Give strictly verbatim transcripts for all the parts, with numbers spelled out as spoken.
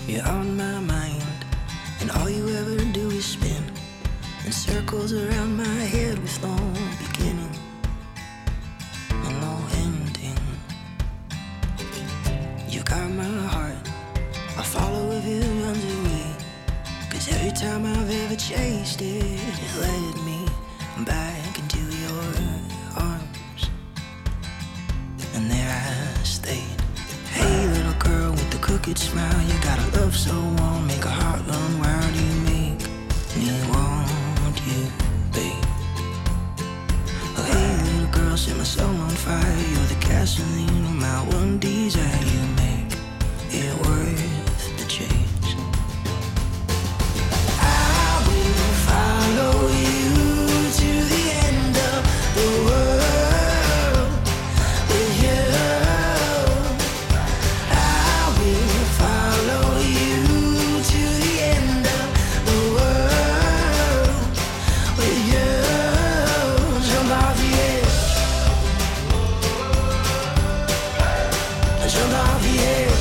You're on my mind, and all you ever do is spin in circles around my head with no beginning and no ending. You got my heart, I follow if it runs away, 'cause every time I've ever chased it, it led me back into your arms, and there I stayed. Hey little girl with the crooked smile, you got a love so warm, make a heart run wild. You make me want you, babe. Oh hey little girl, set my soul on fire. You're the gasoline of my one desire. You make it worth the chase. I will follow you to the end of the world with you. I will follow you to the end of the world with you. Jump off the edge, jump off the edge.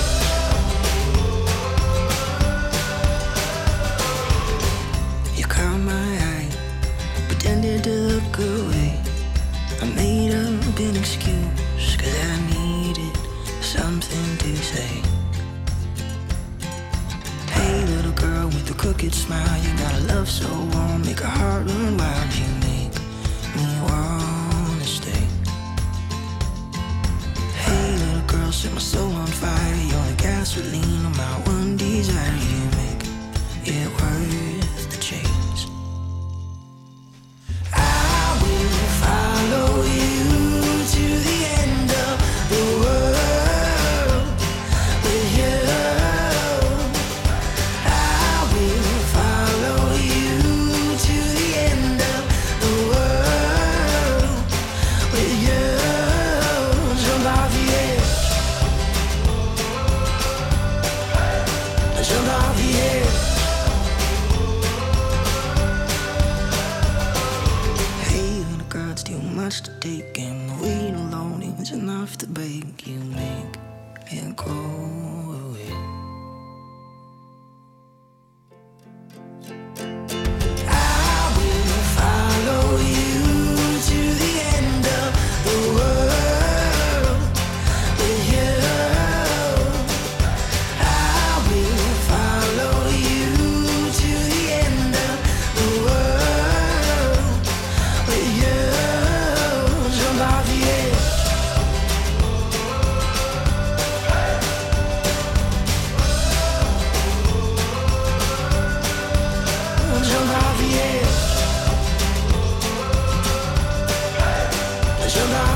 You caught my eye, pretended to look away. I made up an excuse, 'cause I needed something to say. Hey little girl with the crooked smile, you got a love so warm, make a heart run wild. You make me wanna stay. Hey little girl, set my soul on fire. You're the gasoline of my one desire. You make it worth the chase. I will follow you to the end of the world with you. I will follow you to the end of the world with you. Jump off the edge, jump off the edge. Hey little girl, it's too much to take, and the weight alone is enough to break. You make it go away. I will follow you to the end of the world with you. I will follow you to the end of the world with you. Jump off the edge, jump off the edge, jump off